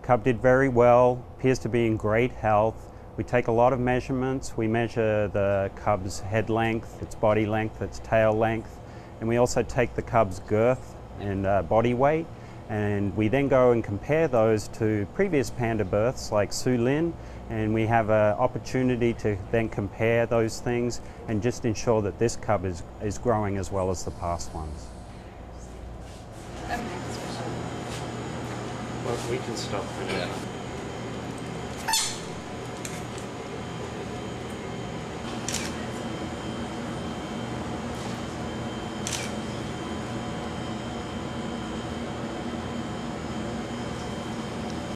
Cub did very well, appears to be in great health. We take a lot of measurements. We measure the cub's head length, its body length, its tail length, and we also take the cub's girth and body weight, and we then go and compare those to previous panda births like Su Lin, and we have an opportunity to then compare those things and just ensure that this cub is growing as well as the past ones. Well, we can stop for now.